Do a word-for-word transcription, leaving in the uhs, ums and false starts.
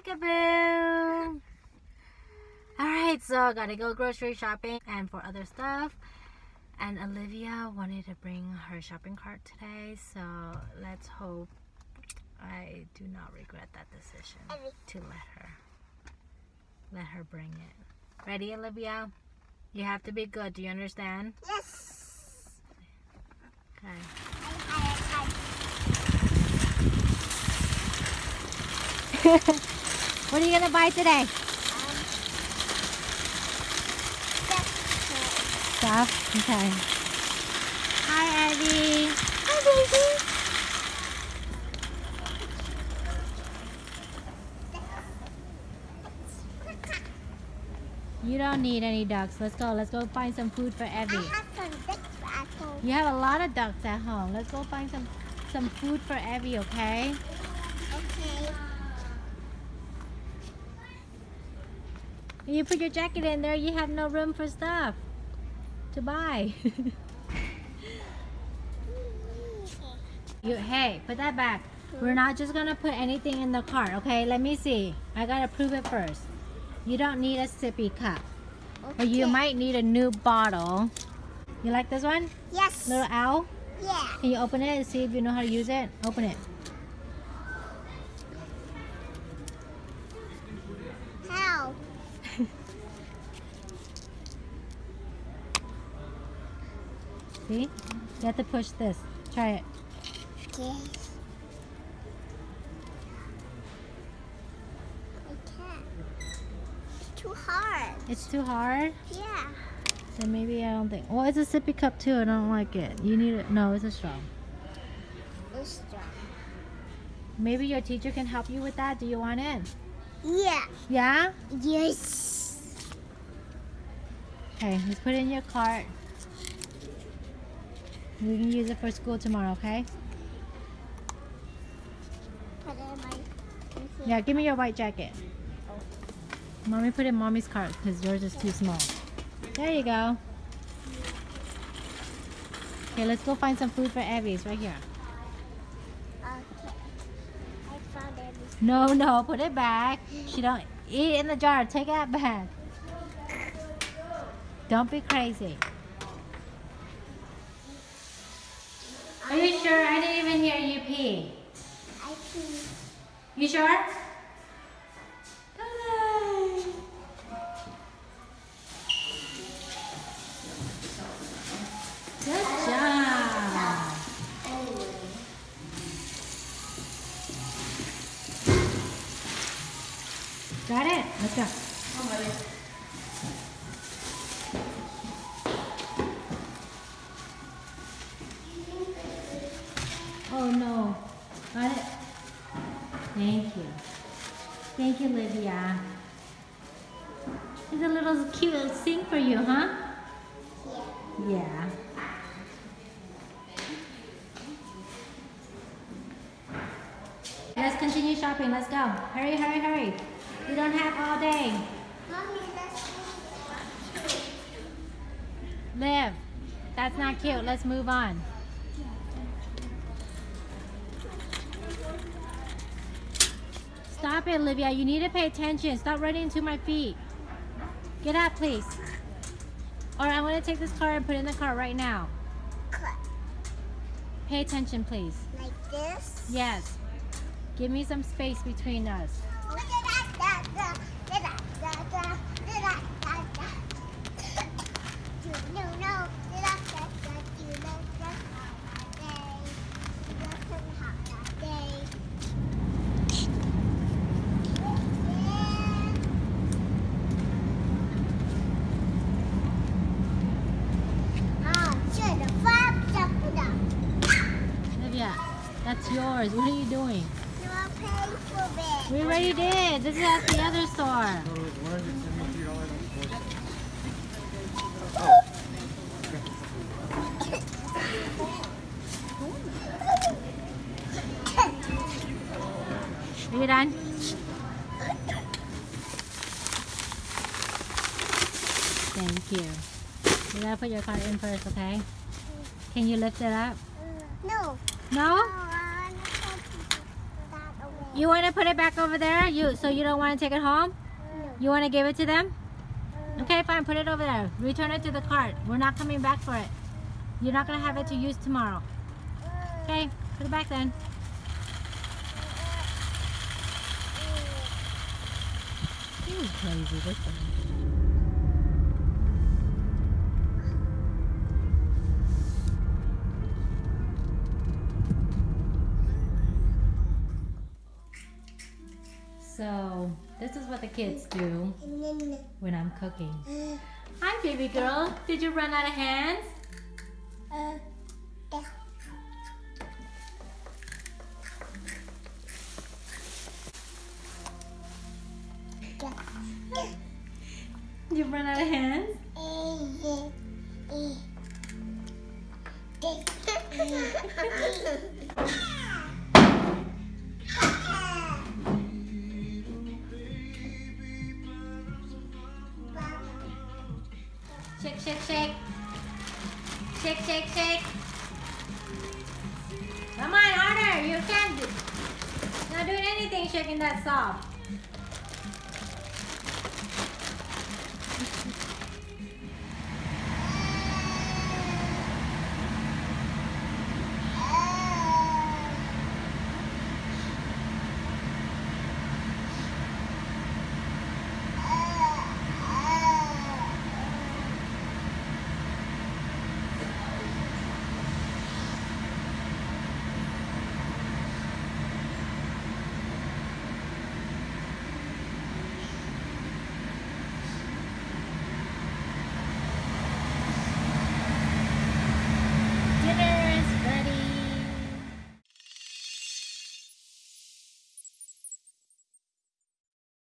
peekaboo. Alright, so I gotta go grocery shopping and for other stuff. And Olivia wanted to bring her shopping cart today, so let's hope I do not regret that decision to let her let her bring it. Ready, Olivia? You have to be good. Do you understand? Yes. Okay. What are you gonna buy today? Um, Stuff. Okay. Hi, Abby. Hi, baby. You don't need any ducks. Let's go. Let's go find some food for Evie. I have some ducks at home. You have a lot of ducks at home. Let's go find some some food for Evie, okay? Okay. You put your jacket in there, you have no room for stuff to buy. You, hey, put that back. We're not just gonna put anything in the cart, okay? Let me see. I gotta prove it first. You don't need a sippy cup. Okay. But you might need a new bottle. You like this one? Yes. Little owl? Yeah. Can you open it and see if you know how to use it? Open it. How? See? You have to push this. Try it. Okay. I can't. It's too hard. It's too hard? Yeah. Then maybe I don't think. Well, it's a sippy cup too. I don't like it. You need it. No, it's a straw. It's strong. Maybe your teacher can help you with that. Do you want it? Yeah. Yeah? Yes. Okay, let's put it in your cart. We can use it for school tomorrow, okay? Put it in my. Yeah, give me your white jacket. Mommy put it in Mommy's cart because yours is too small. There you go. Okay, let's go find some food for Evie. It's right here. Okay. I found everything. No, no, put it back. She don't eat in the jar. Take it back. Don't be crazy. Are you sure? I didn't even hear you pee. I think. You sure? Good job. Got it? Let's go. Oh no. Got it? Thank you. Thank you, Lydia. It's a little cute sink for you, huh? Yeah. Yeah. Let's continue shopping. Let's go. Hurry, hurry, hurry. We don't have all day. Mommy, that's Liv, that's not cute. Let's move on. Stop it, Olivia. You need to pay attention. Stop running into my feet. Get up, please. Or I want to take this car and put it in the car right now. cut. Pay attention, please. Like this. Yes. Give me some space between us. Olivia, that's yours. What are you doing? We already did. This is at the other store. Are you done? Thank you. You gotta put your card in first, okay? Can you lift it up? No. No? I want to put that away. You want to put it back over there? You so you don't want to take it home? You want to give it to them? Okay, fine. Put it over there. Return it to the cart. We're not coming back for it. You're not gonna have it to use tomorrow. Okay, put it back then. He's crazy. This one. So, this is what the kids do when I'm cooking. Hi, baby girl. Did you run out of hands? You run out of hands? Shake, shake, shake. Shake, shake, shake. Come on, harder. You can't do, not doing anything shaking that soft.